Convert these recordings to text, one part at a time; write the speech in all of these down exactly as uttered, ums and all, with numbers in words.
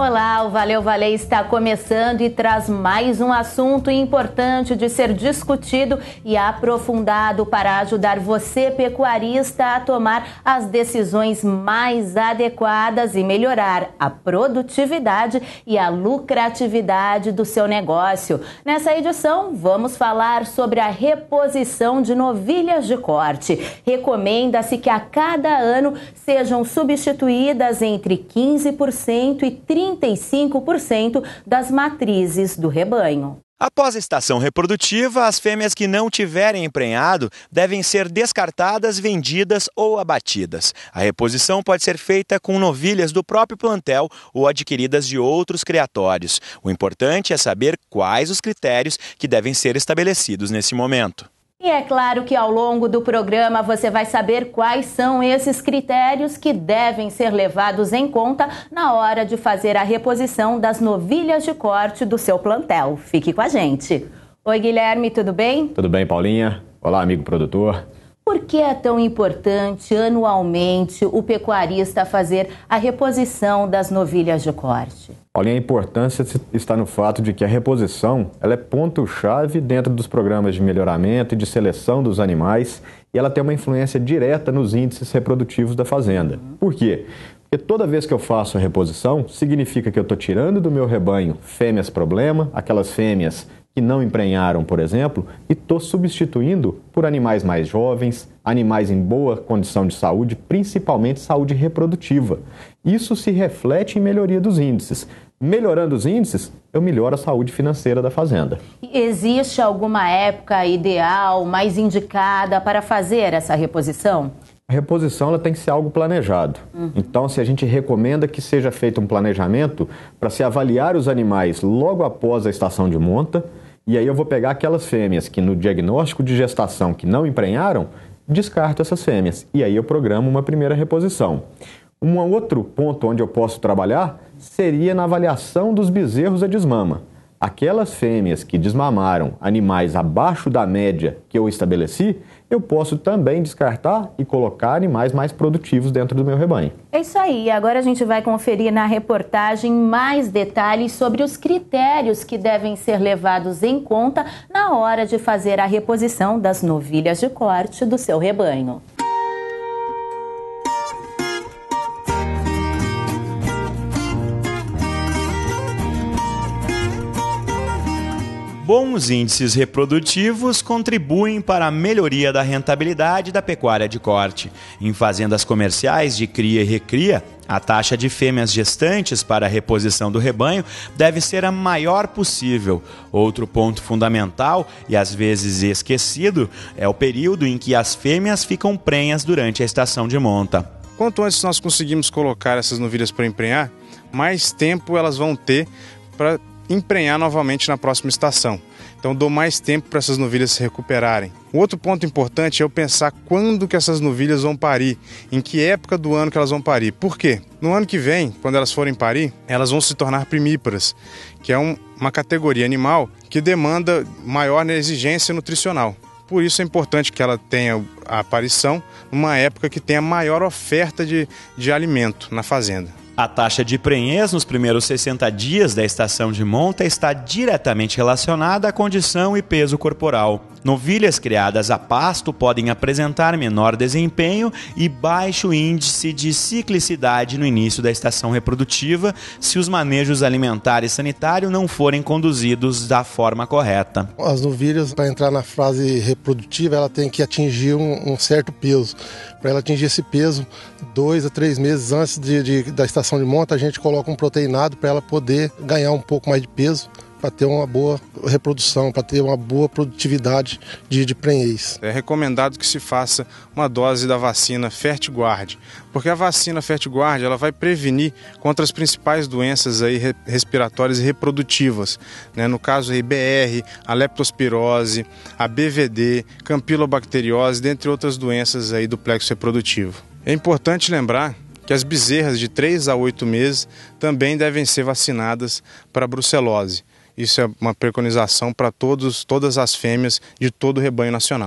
Olá, o Valeu Valer está começando e traz mais um assunto importante de ser discutido e aprofundado para ajudar você, pecuarista, a tomar as decisões mais adequadas e melhorar a produtividade e a lucratividade do seu negócio. Nessa edição, vamos falar sobre a reposição de novilhas de corte. Recomenda-se que a cada ano sejam substituídas entre quinze por cento e trinta por cento das matrizes do rebanho. Após a estação reprodutiva, as fêmeas que não tiverem emprenhado devem ser descartadas, vendidas ou abatidas. A reposição pode ser feita com novilhas do próprio plantel ou adquiridas de outros criatórios. O importante é saber quais os critérios que devem ser estabelecidos nesse momento. E é claro que ao longo do programa você vai saber quais são esses critérios que devem ser levados em conta na hora de fazer a reposição das novilhas de corte do seu plantel. Fique com a gente. Oi, Guilherme, tudo bem? Tudo bem, Paulinha? Olá, amigo produtor. Por que é tão importante anualmente o pecuarista fazer a reposição das novilhas de corte? Paulinha, a importância está no fato de que a reposição ela é ponto-chave dentro dos programas de melhoramento e de seleção dos animais e ela tem uma influência direta nos índices reprodutivos da fazenda. Por quê? Porque toda vez que eu faço a reposição, significa que eu estou tirando do meu rebanho fêmeas problema, aquelas fêmeas que não emprenharam, por exemplo, e estou substituindo por animais mais jovens, animais em boa condição de saúde, principalmente saúde reprodutiva. Isso se reflete em melhoria dos índices. Melhorando os índices, eu melhoro a saúde financeira da fazenda. Existe alguma época ideal, mais indicada para fazer essa reposição? A reposição ela tem que ser algo planejado. Uhum. Então, se a gente recomenda que seja feito um planejamento para se avaliar os animais logo após a estação de monta, e aí eu vou pegar aquelas fêmeas que no diagnóstico de gestação que não emprenharam, descarto essas fêmeas. E aí eu programo uma primeira reposição. Um outro ponto onde eu posso trabalhar seria na avaliação dos bezerros a desmama. Aquelas fêmeas que desmamaram animais abaixo da média que eu estabeleci, eu posso também descartar e colocar animais mais produtivos dentro do meu rebanho. É isso aí. Agora a gente vai conferir na reportagem mais detalhes sobre os critérios que devem ser levados em conta na hora de fazer a reposição das novilhas de corte do seu rebanho. Bons índices reprodutivos contribuem para a melhoria da rentabilidade da pecuária de corte. Em fazendas comerciais de cria e recria, a taxa de fêmeas gestantes para a reposição do rebanho deve ser a maior possível. Outro ponto fundamental, e às vezes esquecido, é o período em que as fêmeas ficam prenhas durante a estação de monta. Quanto antes nós conseguimos colocar essas novilhas para emprenhar, mais tempo elas vão ter para emprenhar novamente na próxima estação. Então dou mais tempo para essas novilhas se recuperarem. O outro ponto importante é eu pensar quando que essas novilhas vão parir, em que época do ano que elas vão parir. Por quê? No ano que vem, quando elas forem parir, elas vão se tornar primíparas, que é um, uma categoria animal que demanda maior exigência nutricional. Por isso é importante que ela tenha a aparição numa época que tenha maior oferta de, de alimento na fazenda. A taxa de prenhez nos primeiros sessenta dias da estação de monta está diretamente relacionada à condição e peso corporal. Novilhas criadas a pasto podem apresentar menor desempenho e baixo índice de ciclicidade no início da estação reprodutiva se os manejos alimentar e sanitário não forem conduzidos da forma correta. As novilhas, para entrar na fase reprodutiva, ela tem que atingir um, um certo peso. Para ela atingir esse peso, dois a três meses antes de, de, da estação de monta, a gente coloca um proteinado para ela poder ganhar um pouco mais de peso, para ter uma boa reprodução, para ter uma boa produtividade de, de prenhez. É recomendado que se faça uma dose da vacina Fertiguard, porque a vacina Fertiguard ela vai prevenir contra as principais doenças aí respiratórias e reprodutivas, né? No caso a I B R, a leptospirose, a B V D, campilobacteriose, dentre outras doenças aí do plexo reprodutivo. É importante lembrar que as bezerras de três a oito meses também devem ser vacinadas para a brucelose. Isso é uma preconização para todos, todas as fêmeas de todo o rebanho nacional.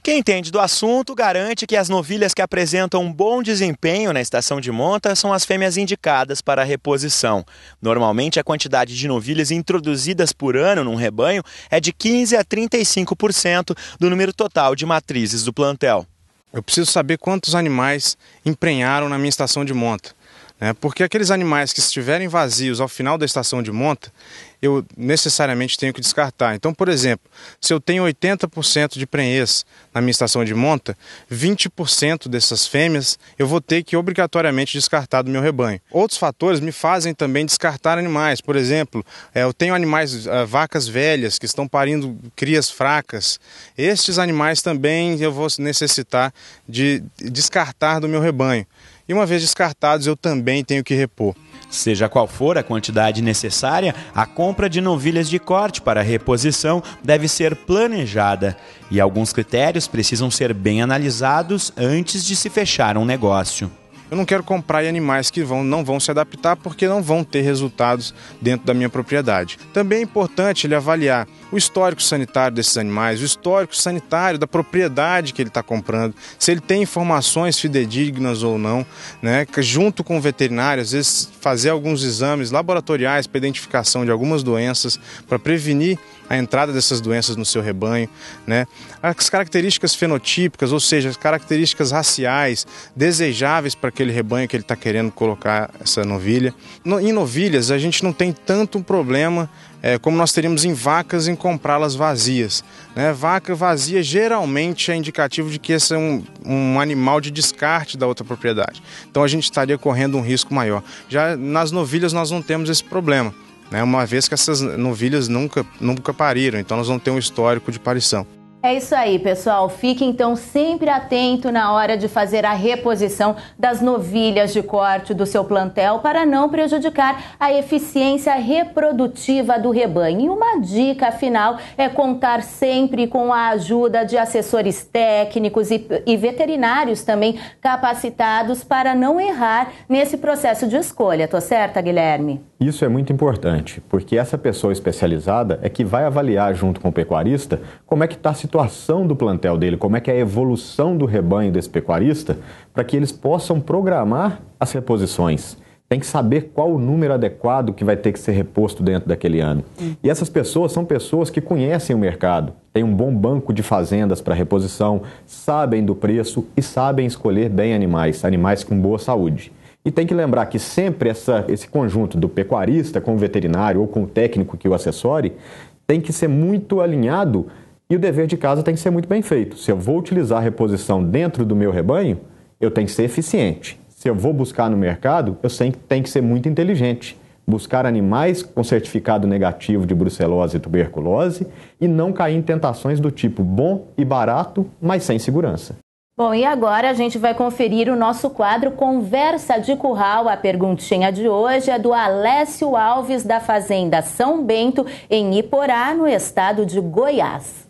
Quem entende do assunto garante que as novilhas que apresentam um bom desempenho na estação de monta são as fêmeas indicadas para a reposição. Normalmente, a quantidade de novilhas introduzidas por ano num rebanho é de quinze a trinta e cinco por cento do número total de matrizes do plantel. Eu preciso saber quantos animais emprenharam na minha estação de monta, né? Porque aqueles animais que estiverem vazios ao final da estação de monta, eu necessariamente tenho que descartar. Então, por exemplo, se eu tenho oitenta por cento de prenhez na minha estação de monta, vinte por cento dessas fêmeas eu vou ter que obrigatoriamente descartar do meu rebanho. Outros fatores me fazem também descartar animais. Por exemplo, eu tenho animais, vacas velhas que estão parindo crias fracas. Estes animais também eu vou necessitar de descartar do meu rebanho. E uma vez descartados, eu também tenho que repor. Seja qual for a quantidade necessária, a compra de novilhas de corte para reposição deve ser planejada e alguns critérios precisam ser bem analisados antes de se fechar um negócio. Eu não quero comprar animais que vão, não vão se adaptar porque não vão ter resultados dentro da minha propriedade. Também é importante ele avaliar o histórico sanitário desses animais, o histórico sanitário da propriedade que ele está comprando, se ele tem informações fidedignas ou não, né? Junto com o veterinário, às vezes fazer alguns exames laboratoriais para identificação de algumas doenças, para prevenir a entrada dessas doenças no seu rebanho, né? As características fenotípicas, ou seja, as características raciais desejáveis para aquele rebanho que ele está querendo colocar essa novilha. No, em novilhas, a gente não tem tanto um problema é, como nós teríamos em vacas em comprá-las vazias, né? Vaca vazia geralmente é indicativo de que esse é um, um animal de descarte da outra propriedade. Então a gente estaria correndo um risco maior. Já nas novilhas nós não temos esse problema, né? Uma vez que essas novilhas nunca, nunca pariram, então nós vamos ter um histórico de parição. É isso aí, pessoal. Fique então sempre atento na hora de fazer a reposição das novilhas de corte do seu plantel para não prejudicar a eficiência reprodutiva do rebanho. E uma dica final é contar sempre com a ajuda de assessores técnicos e, e veterinários também capacitados para não errar nesse processo de escolha. Tô certa, Guilherme? Isso é muito importante, porque essa pessoa especializada é que vai avaliar junto com o pecuarista como é que está a situação do plantel dele, como é que é a evolução do rebanho desse pecuarista, para que eles possam programar as reposições. Tem que saber qual o número adequado que vai ter que ser reposto dentro daquele ano. Hum. E essas pessoas são pessoas que conhecem o mercado, têm um bom banco de fazendas para reposição, sabem do preço e sabem escolher bem animais, animais com boa saúde. E tem que lembrar que sempre essa, esse conjunto do pecuarista com o veterinário ou com o técnico que o assessore tem que ser muito alinhado e o dever de casa tem que ser muito bem feito. Se eu vou utilizar a reposição dentro do meu rebanho, eu tenho que ser eficiente. Se eu vou buscar no mercado, eu sei que tem que ser muito inteligente. Buscar animais com certificado negativo de brucelose e tuberculose e não cair em tentações do tipo bom e barato, mas sem segurança. Bom, e agora a gente vai conferir o nosso quadro Conversa de Curral. A perguntinha de hoje é do Alessio Alves, da Fazenda São Bento, em Iporá, no estado de Goiás.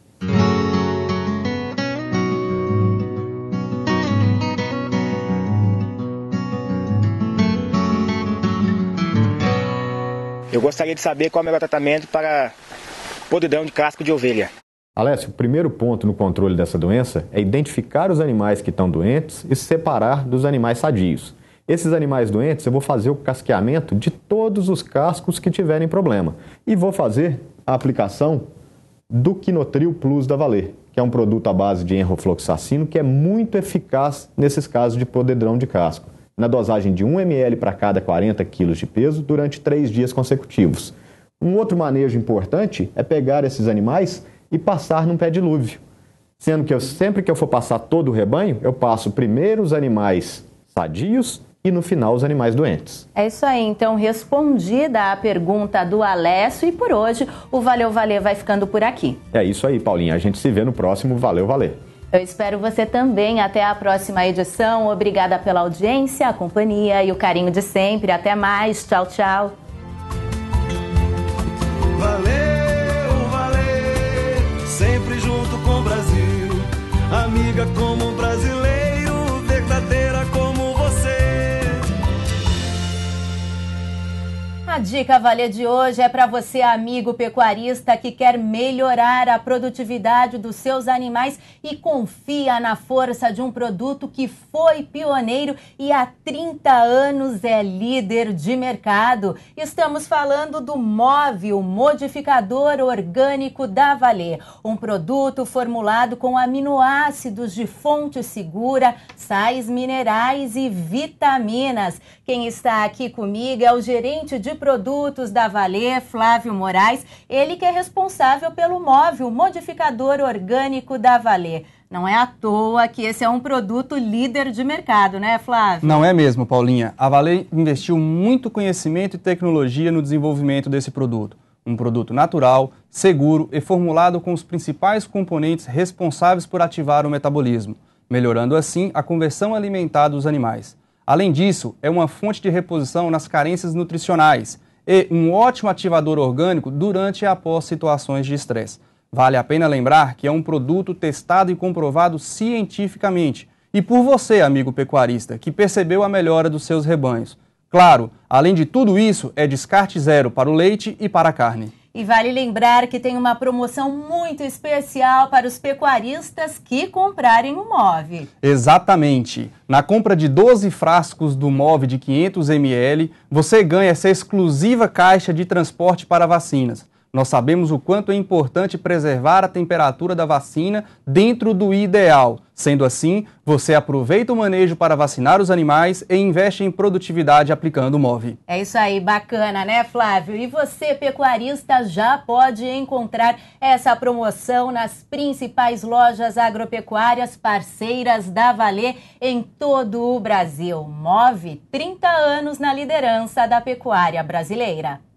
Eu gostaria de saber qual é o melhor tratamento para podridão de casco de ovelha. Alessio, o primeiro ponto no controle dessa doença é identificar os animais que estão doentes e separar dos animais sadios. Esses animais doentes, eu vou fazer o casqueamento de todos os cascos que tiverem problema. E vou fazer a aplicação do Quinotril Plus da Valer, que é um produto à base de enrofloxacino que é muito eficaz nesses casos de podridão de casco, na dosagem de um mililitro para cada quarenta quilos de peso durante três dias consecutivos. Um outro manejo importante é pegar esses animais e passar num pé dilúvio. Sendo que eu, sempre que eu for passar todo o rebanho, eu passo primeiro os animais sadios e no final os animais doentes. É isso aí, então respondida a pergunta do Alessio e por hoje o Valeu Valer vai ficando por aqui. É isso aí, Paulinha. A gente se vê no próximo Valeu Valer. Eu espero você também. Até a próxima edição. Obrigada pela audiência, a companhia e o carinho de sempre. Até mais. Tchau, tchau. Valeu, valeu, sempre junto com o Brasil, amiga como um brasileiro, verdadeira como você. A dica Valer de hoje é para você, amigo pecuarista, que quer melhorar a produtividade dos seus animais e confia na força de um produto que foi pioneiro e há trinta anos é líder de mercado. Estamos falando do Move, o modificador orgânico da Valer, um produto formulado com aminoácidos de fonte segura, sais minerais e vitaminas. Quem está aqui comigo é o gerente de produtos da Valer, Flávio Moraes, ele que é responsável pelo Move, o modificador orgânico da Valer. Não é à toa que esse é um produto líder de mercado, né, Flávio? Não é mesmo, Paulinha. A Valer investiu muito conhecimento e tecnologia no desenvolvimento desse produto. Um produto natural, seguro e formulado com os principais componentes responsáveis por ativar o metabolismo, melhorando assim a conversão alimentar dos animais. Além disso, é uma fonte de reposição nas carências nutricionais e um ótimo ativador orgânico durante e após situações de estresse. Vale a pena lembrar que é um produto testado e comprovado cientificamente e por você, amigo pecuarista, que percebeu a melhora dos seus rebanhos. Claro, além de tudo isso, é descarte zero para o leite e para a carne. E vale lembrar que tem uma promoção muito especial para os pecuaristas que comprarem o Move. Exatamente. Na compra de doze frascos do Move de quinhentos mililitros, você ganha essa exclusiva caixa de transporte para vacinas. Nós sabemos o quanto é importante preservar a temperatura da vacina dentro do ideal. Sendo assim, você aproveita o manejo para vacinar os animais e investe em produtividade aplicando o Move. É isso aí, bacana, né, Flávio? E você, pecuarista, já pode encontrar essa promoção nas principais lojas agropecuárias parceiras da Valer em todo o Brasil. Move, trinta anos na liderança da pecuária brasileira.